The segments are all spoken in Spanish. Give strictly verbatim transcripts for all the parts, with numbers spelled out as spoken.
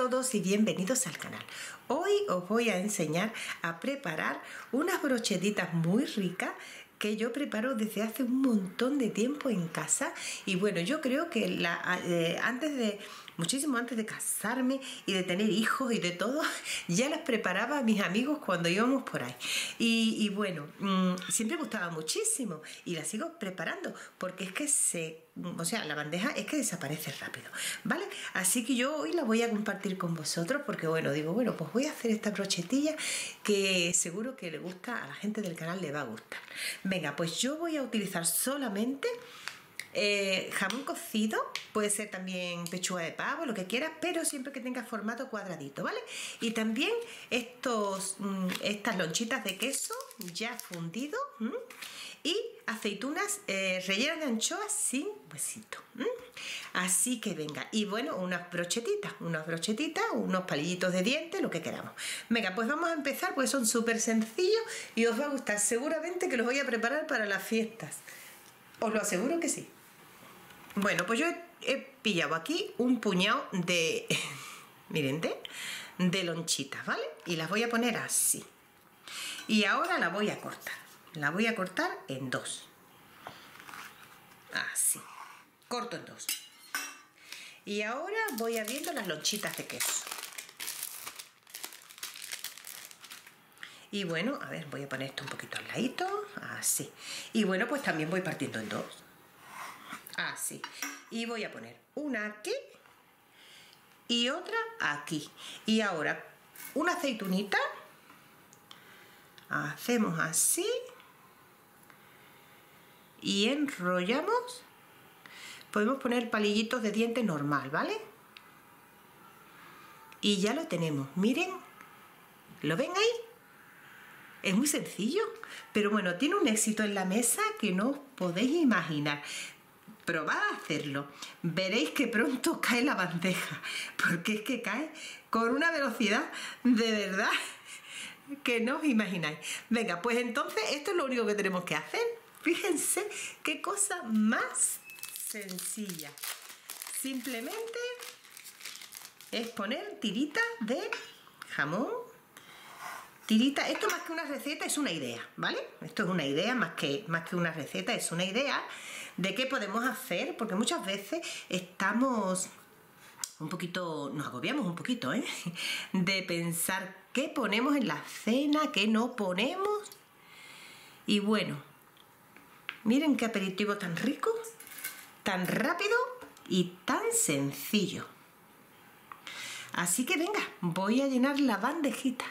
todos y bienvenidos al canal. Hoy os voy a enseñar a preparar unas brochetitas muy ricas que yo preparo desde hace un montón de tiempo en casa. Y bueno, yo creo que la, eh, antes de muchísimo antes de casarme y de tener hijos y de todo, ya las preparaba a mis amigos cuando íbamos por ahí. Y, y bueno, mmm, siempre gustaba muchísimo y las sigo preparando porque es que se, o sea, la bandeja es que desaparece rápido, ¿vale? Así que yo hoy la voy a compartir con vosotros porque bueno, digo, bueno, pues voy a hacer esta brochetilla que seguro que le gusta a la gente del canal, le va a gustar. Venga, pues yo voy a utilizar solamente Eh, jamón cocido, puede ser también pechuga de pavo, lo que quieras, pero siempre que tenga formato cuadradito, ¿vale? Y también estos, mmm, estas lonchitas de queso ya fundido mmm, y aceitunas eh, rellenas de anchoas sin huesito. ¿Mm? Así que venga, y bueno, unas brochetitas, unas brochetitas, unos palillitos de dientes, lo que queramos. Venga, pues vamos a empezar, pues son súper sencillos y os va a gustar, seguramente que los voy a preparar para las fiestas. Os lo aseguro que sí. Bueno, pues yo he, he pillado aquí un puñado de, miren, de, de lonchitas, ¿vale? Y las voy a poner así. Y ahora la voy a cortar. La voy a cortar en dos. Así. Corto en dos. Y ahora voy abriendo las lonchitas de queso. Y bueno, a ver, voy a poner esto un poquito al ladito, así. Y bueno, pues también voy partiendo en dos. Así. Y voy a poner una aquí y otra aquí. Y ahora, una aceitunita. Hacemos así. Y enrollamos. Podemos poner palillitos de diente normal, ¿vale? Y ya lo tenemos. Miren. ¿Lo ven ahí? Es muy sencillo, pero bueno, tiene un éxito en la mesa que no os podéis imaginar. Probad a hacerlo, veréis que pronto cae la bandeja, porque es que cae con una velocidad de verdad que no os imagináis. Venga, pues entonces esto es lo único que tenemos que hacer. Fíjense qué cosa más sencilla. Simplemente es poner tiritas de jamón. Tirita, esto más que una receta es una idea, ¿vale? Esto es una idea, más que, más que una receta, es una idea de qué podemos hacer, porque muchas veces estamos un poquito, nos agobiamos un poquito, ¿eh? De pensar qué ponemos en la cena, qué no ponemos. Y bueno, miren qué aperitivo tan rico, tan rápido y tan sencillo. Así que venga, voy a llenar la bandejita.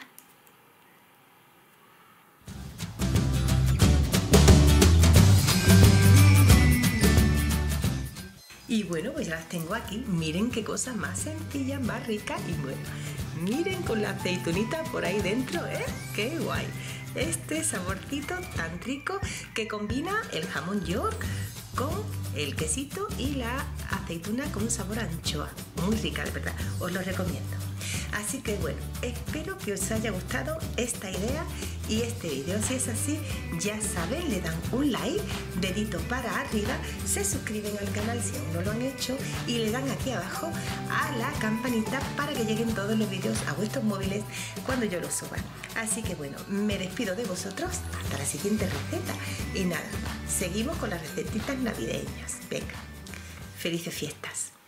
Y bueno, pues ya las tengo aquí. Miren qué cosa más sencilla, más rica. Y bueno, miren con la aceitunita por ahí dentro, ¿eh? ¡Qué guay! Este saborcito tan rico que combina el jamón york con el quesito y la aceituna con un sabor a anchoa. Muy rica, de verdad. Os lo recomiendo. Así que bueno, espero que os haya gustado esta idea y este vídeo. Si es así, ya saben, le dan un like, dedito para arriba, se suscriben al canal si aún no lo han hecho y le dan aquí abajo a la campanita para que lleguen todos los vídeos a vuestros móviles cuando yo los suba. Así que bueno, me despido de vosotros hasta la siguiente receta. Y nada, seguimos con las recetitas navideñas. Venga, felices fiestas.